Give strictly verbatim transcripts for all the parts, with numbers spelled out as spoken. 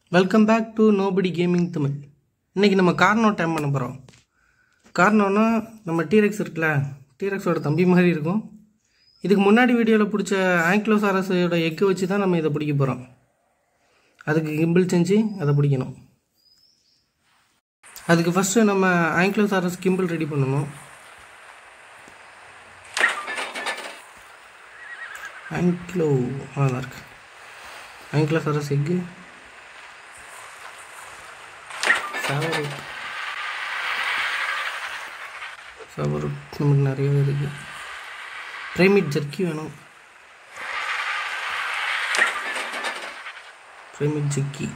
Welcome back to nobody gaming Tamil. இன்றைக்கி நம்ம கார்னோ time பண்ண போகிறோம். கார்னோன்னா நம்ம டீரெக்ஸ் இருக்குல்ல, டீரெக்ஸோட தம்பி மாதிரி இருக்கும். இதுக்கு முன்னாடி வீடியோவில் பிடிச்ச ஆங்கிலோசாரஸோட எக்கு வச்சு தான் நம்ம இதை பிடிக்க போகிறோம். அதுக்கு கிம்பிள் செஞ்சு அதை பிடிக்கணும். அதுக்கு ஃபஸ்ட்டு நம்ம ஆங்கிலோசாரஸ் கிம்பிள் ரெடி பண்ணணும். ஆங்கிலோ அதான் இருக்கு ஆங்கிலோசாரஸ் எக்கு, சவரூட் சவரூட் நமக்கு நிறையவே இருக்குது. ப்ரைமேட் ஜர்க்கி வேணும். ப்ரைமேட் ஜர்க்கி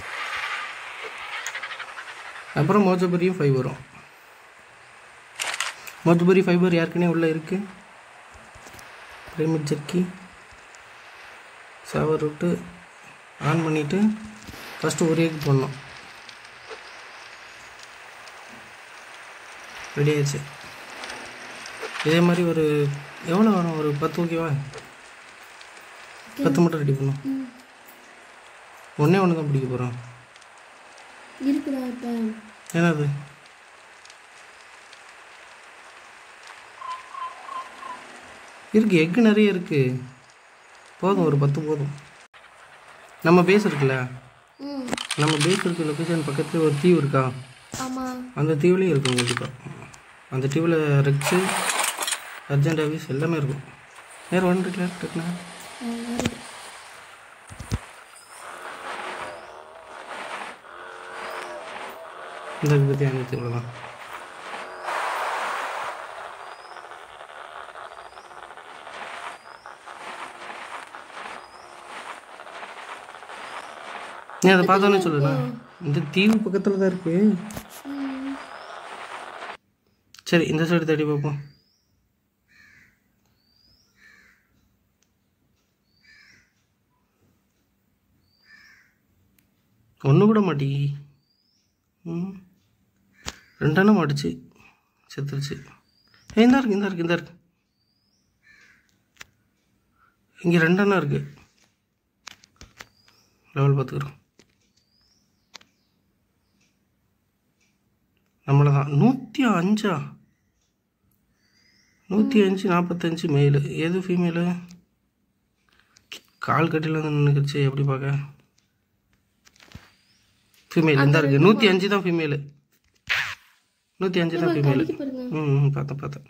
அப்புறம் மோஜபரியும் ஃபைபரும். மோஜபரி ஃபைபர் ஏற்கனவே உள்ளே இருக்குது. ப்ரைமேட் ஜர்க்கி சவரூட்டு ஆன் பண்ணிவிட்டு ஃபஸ்ட்டு ஒரு எக் போடணும். ரெடி ஆயிடுச்சு. இதே மாதிரி ஒரு எவ்வளோ வேணும், ஒரு பத்து ஓகேவா? பத்து மட்டும் ரெடி பண்ணும். ஒன்றே ஒன்று தான் பிடிக்க போகிறோம். என்னது இருக்குது? எக்கு நிறைய இருக்குது. போதும், ஒரு பத்து போதும். நம்ம பேஸ் இருக்குல்ல, நம்ம பேஸ் இருக்க லொக்கேஷன் பக்கத்தில் ஒரு தீவு இருக்கா? அந்த தீவுலேயும் இருக்கும் கண்டிப்பாக. அந்த தீவில் ரெக்ஸு, அர்ஜென்ட் ஆஃபீஸ் எல்லாமே இருக்கும். வேறு ஒன்று இருக்குல்ல இருக்குண்ணா. இந்த பற்றி அனைத்து இவ்வளோ தான். நீ அதை பார்த்தோன்னே சொல்லுண்ணா, இந்த தீவு பக்கத்தில் தான் இருக்கு. சரி, இந்த சைடு தேடி பார்ப்போம். ஒன்று கூட மாட்டி. ம் ரெண்டெண்ணம் மாட்டுச்சு, செத்துருச்சு. ஏ இந்த இருக்கு இந்த இருக்கு இந்த இருக்கு இங்கே ரெண்டெண்ணம் இருக்குது. லெவல் பார்த்துக்குறோம். நம்மளை தான் நூற்றி அஞ்சா நூற்றி அஞ்சு நாற்பத்தஞ்சு மெயிலு. எது ஃபீமேலு? கால் கட்டியில் வந்து நின்றுச்சு. எப்படி பார்க்க? ஃபீமேல் இந்த இருக்குது. நூற்றி அஞ்சு தான் ஃபீமேலு. நூற்றி அஞ்சு தான் ஃபீமேலு. ம் பார்த்தேன் பார்த்தேன்.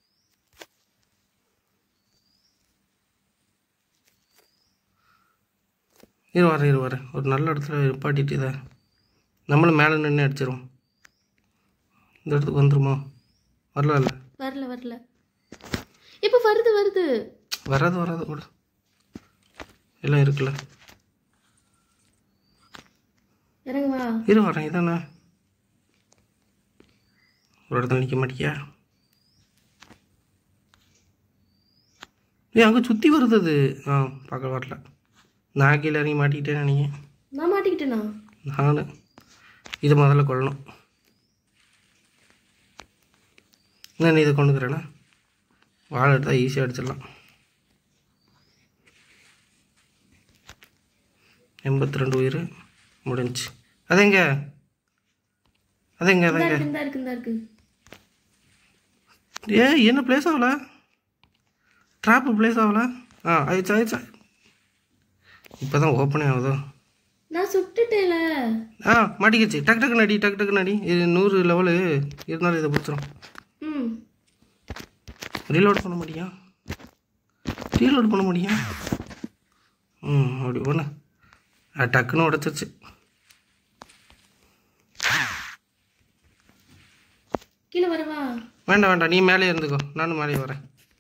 இரு வரேன் இரு வரேன் ஒரு நல்ல இடத்துல நிப்பாட்டிட்டு இதை நம்மளும் மேலே நின்று அடிச்சிடும். இந்த இடத்துக்கு வந்துருமா? வரல இல்லை வரல வரல இப்போ வருது வருது வராது வராது கூட எல்லாம் இருக்குல்ல. இறங்குவா இரு வரேன். இதானே ஒரு இடத்துல நிற்க மாட்டியா? ஏ அங்கே சுற்றி வருது அது. ஆ பார்க்க வரல. நான் கீழே இறங்கி மாட்டிக்கிட்டேன். நீங்கள் நான் மாட்டிக்கிட்டேனா? நான் இதை முதல்ல கொள்ளணும். என்ன இதை கொண்டுக்கிறேன்னா வாழை எடுத்தால் ஈஸியாக அடிச்சிடலாம். எண்பத்தி ரெண்டு உயிர் முடிஞ்சு. அதெங்க அதெங்க அதெங்க ஏ என்ன பிளேஸ் ஆகல? ட்ராப்பு பிளேஸ் ஆகல. ஆ ஆயிடுச்சு ஆயிடுச்சா? இப்போ தான் ஓப்பனே ஆகுதோ? நான் சுட்டுட்டேல. ஆ மாட்டிக்கிச்சு. டக்கு டக்கு நடி டக்கு டக்கு நடி. இது நூறு லெவலு இருந்தாலும் இதை பிடிச்சிரும். ம் ரீலோட் பண்ண முடியா? ரீலோட் பண்ண முடியா? ம் அப்படி ஒன்று டக்குன்னு உடச்சிருச்சு. கீழே வரவா? வேண்டாம் வேண்டாம், நீ மேலே இருந்துக்கோ, நானும் மேலே வரேன்.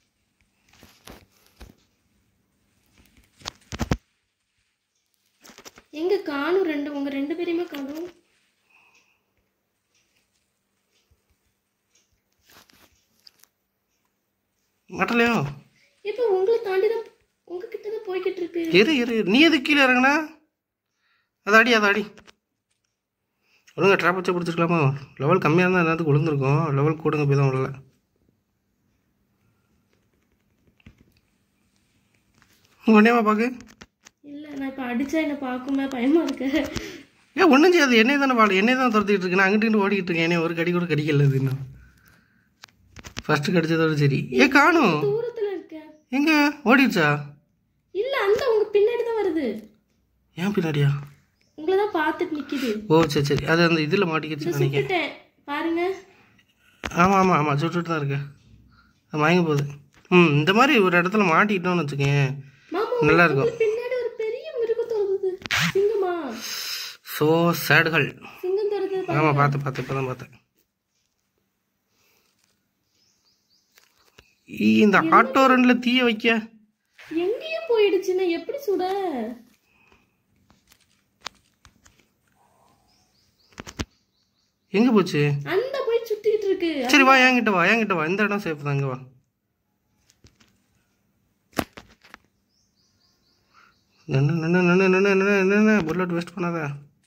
எங்க காணும்? ரெண்டு உங்க ரெண்டு பேரையுமே காணும். மாட்டலையோ? இப்போ உங்களை தாண்டி தான் உங்ககிட்ட தான் போய்கிட்டு இருக்கு. இரு இரு நீ எது கீழே இறங்குனா? அதை அடி அதை அடி. ஒழுங்கா ட்ராப் வச்சா பிடிச்சிருக்கலாமா? லெவல் கம்மியாக இருந்தால் என்னத்துக்கு விழுந்துருக்கும். லெவல் கூடுங்க போய் தான் விடல. உடனேவா பார்க்கு? இல்லை, நான் இப்போ அடித்தா என்னை பார்க்குமே பயமாக இருக்கு. ஏன் ஒன்றும் செய்யாது, என்னைய தானே வாழ என்னைய தான் துரத்திட்டு இருக்கேன். நான் அங்கிட்டு ஓடிக்கிட்டு இருக்கேன். என்னைய ஒரு கடி கூட கடிக்கல. இது இன்னும் ஃபர்ஸ்ட் கடிச்சதோட சரி. ஏ காணும் தூரத்துல இருக்க. எங்க ஓடிடுச்சா? இல்ல அந்த உங்க பின்னாடி தான் வருது. ஏன் பின்னாடியா? உங்களை தான் பார்த்துட்டு நிக்குது. ஓ சரி சரி, அது அந்த இதில் மாட்டிக்கிச்சு நினைக்கிறேன். பாருங்க. ஆமாம் ஆமாம் ஆமாம், சுட்டுட்டு தான் இருக்கு. அது மயங்க போகுது. ம் இந்த மாதிரி ஒரு இடத்துல மாட்டிக்கிட்டோம்னு வச்சுக்கேன், நல்லா இருக்கும். பின்னாடி ஒரு பெரிய மிருகத்தை வருது. சிங்கமா? ஸோ சேடுகள். சிங்கம் தருது. ஆமாம் பார்த்து பார்த்து இப்போ தான் பார்த்தேன். இந்த ஆட்டோ ரன்ல தீய வைக்க எங்கேயும் போயிடுச்சுன்னா எப்படி சுட? எங்க போச்சு? அந்த போய் சுத்திட்டு இருக்கு. சரி வா, என்கிட்ட வா, என்கிட்ட வா. இந்த இடம் சேஃப் தான். இங்க வா. நின்று நின்று நின்று நின்று நின்று நின்று புல்லட் வேஸ்ட் பண்ணாத.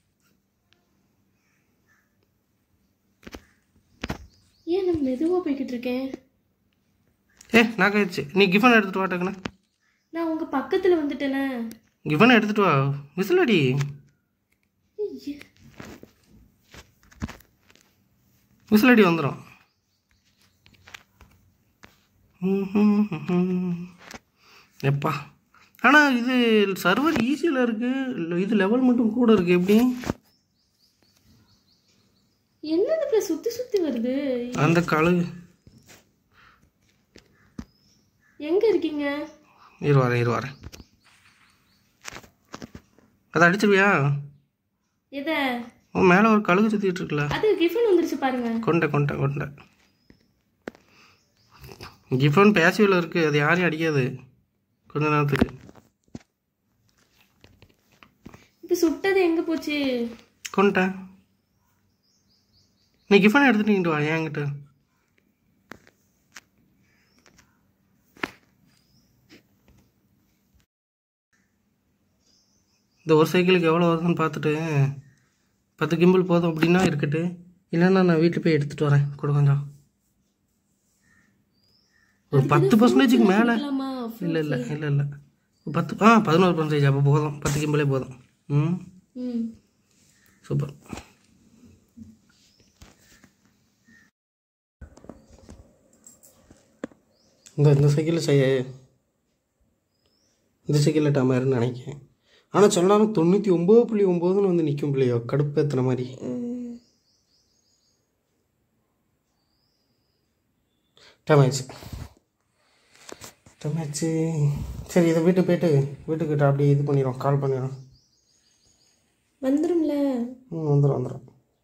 ஏன் நான் மெதுவா போய்கிட்டு இருக்கேன்? ஏ நான் கழிச்சு நீ கிஃபன் எடுத்துட்டு வாட்டக்குண்ணா. நான் உங்க பக்கத்துல வந்துட்டேனே. கிஃபன் எடுத்துட்டு வா. விசில் அடி. விசில் அடி வந்துடும். எப்பா ஆனால் இது சர்வர் ஈஸியில் இருக்கு. இது லெவல் மட்டும் கூட இருக்கு. எப்படி என்னது சுத்தி சுத்தி வருது? அந்த கழுகு எங்க இருக்கீங்க? இரு வரேன் இரு வரேன். அதை அடிச்சிருவியா? எத? உன் மேலே ஒரு கழுகு சுற்றிட்டு இருக்குல்ல, அது கிஃபன் வந்துருச்சு பாருங்க. கொண்டை கொண்டை கொண்டை கிஃபன் பேசிவில் இருக்கு. அது யாரையும் அடிக்காது கொஞ்ச நேரத்துக்கு. இப்போ சுட்டது எங்க போச்சு? கொண்டை நீ கிஃபன் எடுத்துட்டு வா என்கிட்ட. இந்த ஒரு சைக்கிளுக்கு எவ்வளோ வருதுன்னு பார்த்துட்டு பத்து கிம்பிள் போதும் அப்படின்னா இருக்கட்டு, இல்லைன்னா நான் வீட்டில் போய் எடுத்துகிட்டு வரேன். கூட கொஞ்சம் ஒரு பத்து பர்சன்டேஜுக்கு மேலே. இல்லை இல்லை இல்லை இல்லை பத்து ஆ பதினோரு பர்சன்டேஜ். அப்போ போதும், பத்து கிம்பிளே போதும். ம் சூப்பர். இந்த இந்த சைக்கிளில் செய்ய இந்த சைக்கிளில் டாமாருன்னு நினைக்கிறேன். ஆனால் சொன்னாலும் தொண்ணூற்றி ஒம்பது புள்ளி ஒம்போதுன்னு வந்து நிற்கும் பிள்ளையோ, கடுப்பேற்றுன மாதிரி. டமாச்சு டமாச்சு சரி, இதை வீட்டுக்கு போய்ட்டு வீட்டுக்கிட்ட அப்படியே இது பண்ணிடுறோம், கால் பண்ணிடுறோம். வந்துடும்ல? ம் வந்துடும் வந்துடும்.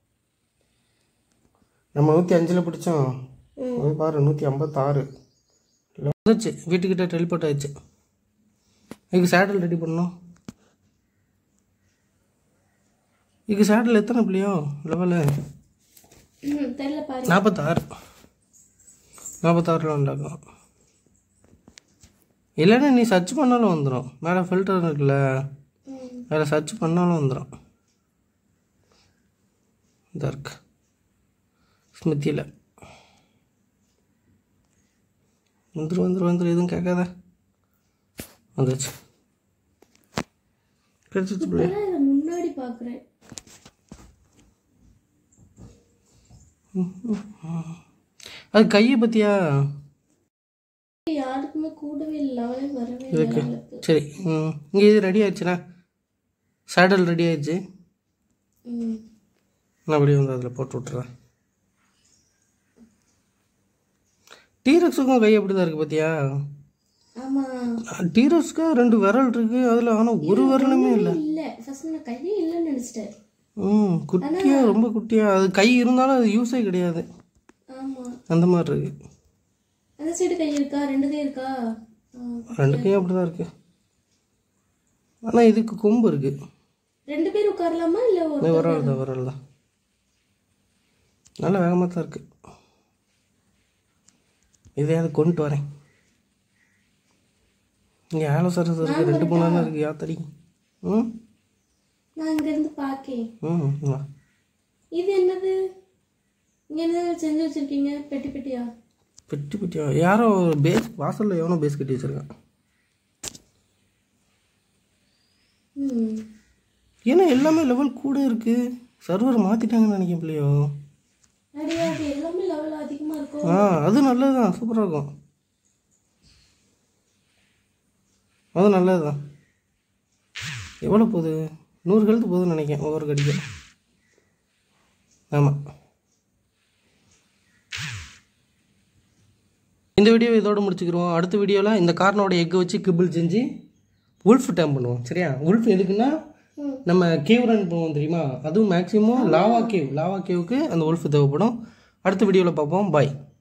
நம்ம நூற்றி அஞ்சில் பிடிச்சோம், அது பாரு நூற்றி ஐம்பத்தாறு வந்துச்சு. வீட்டுக்கிட்ட டெலிபோர்ட் ஆயிடுச்சு. இதுக்கு சேடல் ரெடி பண்ணணும். இதுக்கு சேடல் எத்தனை பிள்ளையோ லெவலு? நாற்பத்தாறு நாற்பத்தாறுல உண்டாக்கும். இல்லைன்னா நீ சர்ச் பண்ணாலும் வந்துடும். மேலே ஃபில்டர் இருக்குல்ல, அதில் சர்ச் பண்ணாலும் வந்துடும். இதாக இருக்கு ஸ்மித்தியில். வந்துடும் வந்துடும் வந்துடும், எதுவும் கேட்காத. வந்துச்சு கிடைச்சிச்சு பிள்ளைய. முன்னாடி பார்க்குறேன். அது கையை பற்றியா? யாருக்குமே கூடவே இல்லை, வரவே இல்லை. சரி, ம் இங்கே இது ரெடி ஆயிடுச்சுண்ணா. சேடல் ரெடி ஆயிடுச்சு. நான் அப்படியே வந்து அதில் போட்டு விட்டுறேன். டீரக்ஸுக்கும் கை அப்படி தான் இருக்குது பார்த்தியா? டீரக்ஸுக்கு ரெண்டு விரல் இருக்கு அதில், ஆனால் ஒரு விரலுமே இல்லை. ம் குட்டியா, ரொம்ப குட்டியா. அது கை இருந்தாலும் அது யூஸே கிடையாது, அந்த மாதிரி இருக்கு. அந்த சைடு கை இருக்கா? ரெண்டு கை இருக்கா? ரெண்டு கையும் அப்படிதான் இருக்கு. ஆனால் இதுக்கு கொம்பு இருக்கு. ரெண்டு பேர் உட்காரலாமா? இல்லை ஒரு ஆள் தான், ஒரு ஆள் தான். நல்லா வேகமாக தான் இருக்கு. இதையாவது கொண்டு வரேன். இங்கே ஆலோசரஸ் இருக்கு, ரெண்டு மூணு நாள் இருக்கு. யாத்தடி. ம் நான் இங்கேருந்து பார்க்கேன். ம் வா. இது என்னது? இங்கே என்ன செஞ்சு வச்சுருக்கீங்க? பெட்டி பெட்டியா? பெட்டி பெட்டியா? யாரோ பேஸ் வாசலில் எவனோ பேஸ் கட்டி வச்சுருக்கான். ம் ஏன்னா எல்லாமே லெவல் கூட இருக்குது. சர்வர் மாற்றிட்டாங்கன்னு நினைக்கிறேன் பிள்ளையோ. எல்லாமே லெவல் அதிகமாக இருக்கும். ஆ அது நல்லது தான், சூப்பராக இருக்கும். அது நல்லது தான். எவ்வளோ போகுது? நூறு ஹெல்த் போகுதுன்னு நினைக்கிறேன் ஒவ்வொரு கடிக்கும். ஆமாம். இந்த வீடியோ இதோடு முடிச்சுக்கிறோம். அடுத்த வீடியோவில் இந்த கார்னோட எக்கை வச்சு கிபிள் செஞ்சு உல்ஃப் டேம் பண்ணுவோம். சரியா? உல்ஃப் எதுக்குன்னா நம்ம கேவ் ரன் பண்ணுவோம் தெரியுமா? அதுவும் மேக்ஸிமம் லாவா கேவ் லாவா கேவுக்கு அந்த உல்ஃப் தேவைப்படும். அடுத்த வீடியோவில் பார்ப்போம். பாய்.